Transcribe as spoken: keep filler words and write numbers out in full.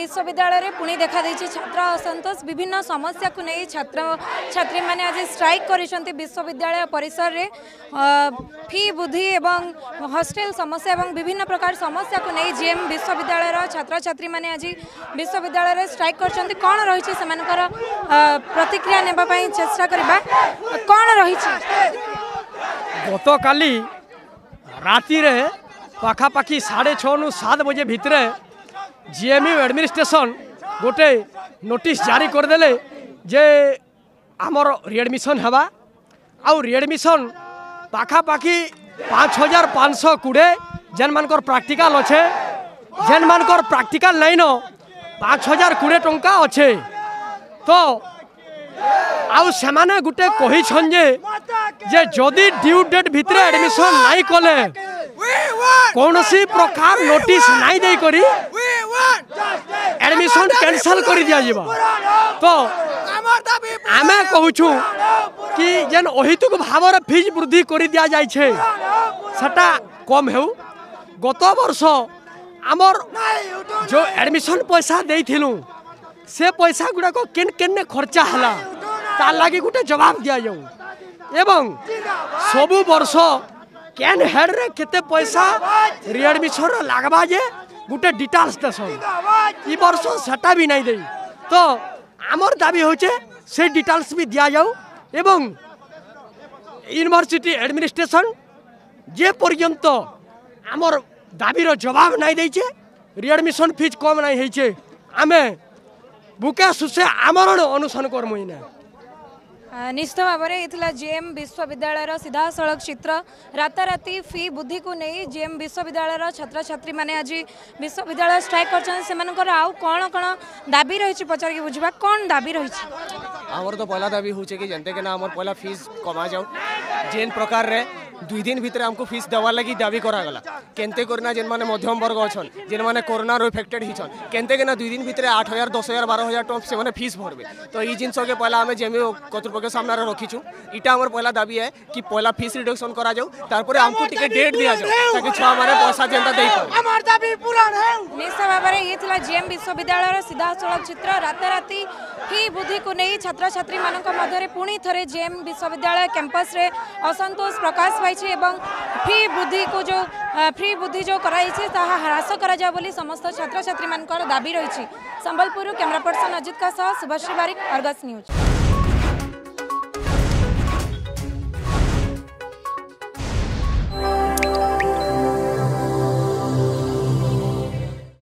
विश्वविद्यालय पुणी देखा देछि छात्र असंतोष विभिन्न समस्या को नहीं छात्र छात्री माने आज स्ट्राइक करिसंती विश्वविद्यालय परिसर रे फी बुद्धि एवं हॉस्टल समस्या एवं विभिन्न प्रकार समस्या को नहीं जेएम विश्वविद्यालय छात्र छात्री माने आज विश्वविद्यालय रे स्ट्राइक करछंती कोन रहिछि सेमानकर प्रतिक्रिया नेबा पई चेष्टा करबा कोन रहिछि गत काली राति रे पाखापाखि साढ़े छः नु सात बजे भितर जीएमयू एडमिनिस्ट्रेशन गोटे नोटिस जारी करदेले जे आमर रिएडमिशन हवा आउ रिएडमिशन पाखापाखि पाँच हजार पाँच सौ कोड़े जेन मानकर प्रैक्टिकल अच्छे जेन मानकर प्रैक्टिकल नहीं न पाँच हजार कोड़े टंका अच्छे तो आउ सेमाने गुटे कही छन जे जे जदि ड्यू डेट भितर एडमिशन नहीं कले कौनसी प्रकार नोटिस नहीं दे करी एडमिशन कैंसल कर दिया जीवा तो आमे कहूछु कि जेन अहितुक भावर फीस वृद्धि कर दिया जाय छे सेटा कम हेउ गत वर्ष आमर जो एडमिशन पैसा देइथिलु से पैसा गुड़ा को केन केन खर्चा हला तार लागी गुटे जवाब दिया जाऊ एवं सबु वर्ष कैन हेड रे केते पैसा रिएडमिशन लागबा जे गुटे डिटेल्स देसन ई वर्ष सेटा भी नहीं देई तो आमर दाबी होचे से डिटेल्स भी दिया जाऊ एवं यूनिवर्सिटी एडमिनिस्ट्रेशन जे पर्यंत आमर दाबीर जवाब नहीं देछे रिएडमिशन फीस कम नहीं होइछे आमे बुके सुसे आमरण अनुसरण करमु इना निश्चित भाव में जेएम विश्वविद्यालय सीधा सड़क चित्र राताराति फी बुद्धि को नहीं जेएम विश्वविद्यालय छात्र छात्री माने आज विश्वविद्यालय स्ट्राइक कर आउ कौन कौन दाबी रही पचार के बुझा कौन दाबी रही आमर तो पहला दाबी हो जनते के ना आमर पहला फीस कमा जाऊ जेन प्रकार रे दुई दिन भितर हमको फीस देवार लगी दाबी करागला केनते करना जेन माने मध्यम वर्ग अच्छन जेन माने कोरोना रो इफेक्टेड हिछन केनते के ना दुई दिन भितर आठ हजार दस हजार बारह हजार टप से माने फीस भरबे तो ई जिनस के पहला हमें जेएमयू कर्तृपक्ष सामने रखीचु इटा हमर पहला दाबी है कि पहला फीस रिडक्शन करा जाऊ तारपरे हमको टिके डेट दिया जाऊ ताकि छुआ माने पैसा जेंता देई पारे हमर दाबी पूरा है निश्चित भाव में ये थिला जेएम विश्वविद्यालय सीधा सड़क चित्र राताराति फी बुद्धि को नहीं छात्र छात्री मानक मध्य पुणी थरे जेएम विश्वविद्यालय कैंपस रे असंतोष प्रकाश पाई एवं फी बुद्धि को जो फ्री बुद्धि जो कराई ह्रास करा बोली समस्त छात्र छात्री मान दाबी रही। संबलपुर कैमरा पर्सन अजित का सह शुभश्री बारिक, अर्गस न्यूज।